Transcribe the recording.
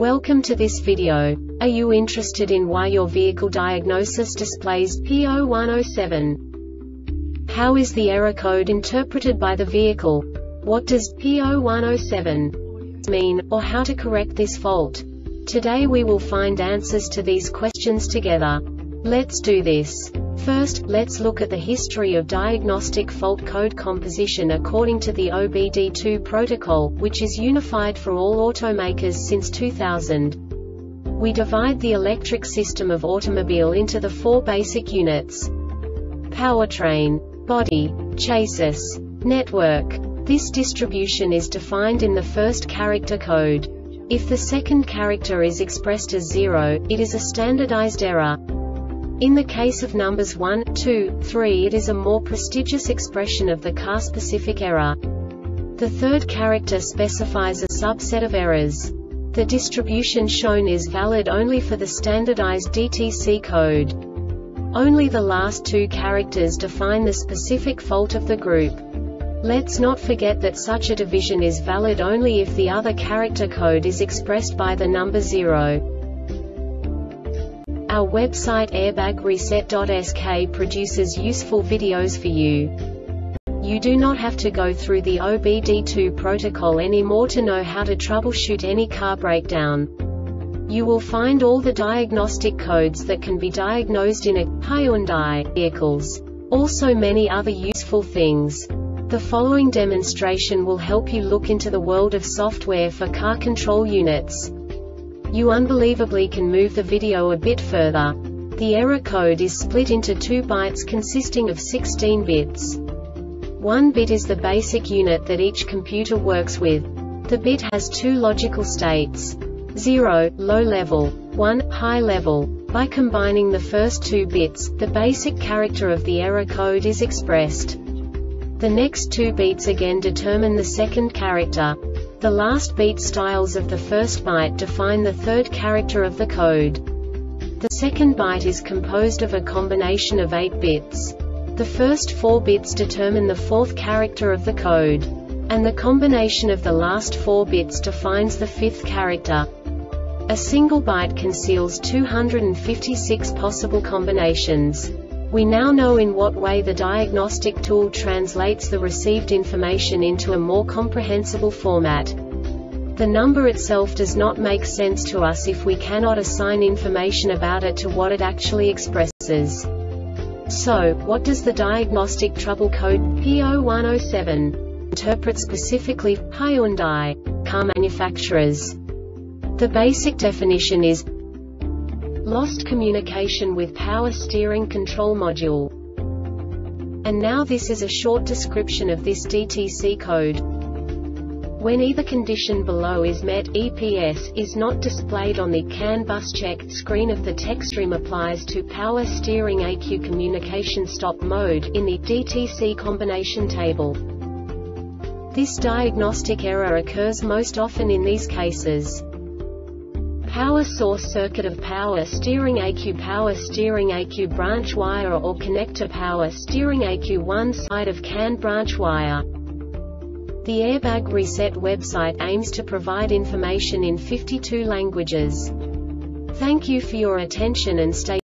Welcome to this video. Are you interested in why your vehicle diagnosis displays P0107? How is the error code interpreted by the vehicle? What does P0107 mean, or how to correct this fault? Today we will find answers to these questions together. Let's do this. First, let's look at the history of diagnostic fault code composition according to the OBD2 protocol, which is unified for all automakers since 2000. We divide the electric system of automobile into the four basic units: powertrain, body, chassis, network. This distribution is defined in the first character code. If the second character is expressed as 0, it is a standardized error. In the case of numbers 1, 2, 3, it is a more prestigious expression of the car-specific error. The third character specifies a subset of errors. The distribution shown is valid only for the standardized DTC code. Only the last two characters define the specific fault of the group. Let's not forget that such a division is valid only if the other character code is expressed by the number 0. Our website airbagreset.sk produces useful videos for you. You do not have to go through the OBD2 protocol anymore to know how to troubleshoot any car breakdown. You will find all the diagnostic codes that can be diagnosed in a Hyundai vehicles. Also many other useful things. The following demonstration will help you look into the world of software for car control units. You unbelievably can move the video a bit further. The error code is split into 2 bytes consisting of 16 bits. 1 bit is the basic unit that each computer works with. The bit has 2 logical states: 0, low level, 1, high level. By combining the first 2 bits, the basic character of the error code is expressed. The next 2 beats again determine the second character. The last beat styles of the first byte define the third character of the code. The second byte is composed of a combination of 8 bits. The first 4 bits determine the fourth character of the code. And the combination of the last 4 bits defines the fifth character. A single byte conceals 256 possible combinations. We now know in what way the diagnostic tool translates the received information into a more comprehensible format. The number itself does not make sense to us if we cannot assign information about it to what it actually expresses. So, what does the diagnostic trouble code P0107 interpret specifically for Hyundai car manufacturers? The basic definition is lost communication with power steering control module. And now this is a short description of this DTC code. When either condition below is met, EPS is not displayed on the CAN bus check screen of the text stream applies to power steering ECU communication stop mode in the DTC combination table. This diagnostic error occurs most often in these cases: power source circuit of power steering ECU branch wire or connector power steering ECU one side of CAN branch wire. The Airbag Reset website aims to provide information in 52 languages. Thank you for your attention and stay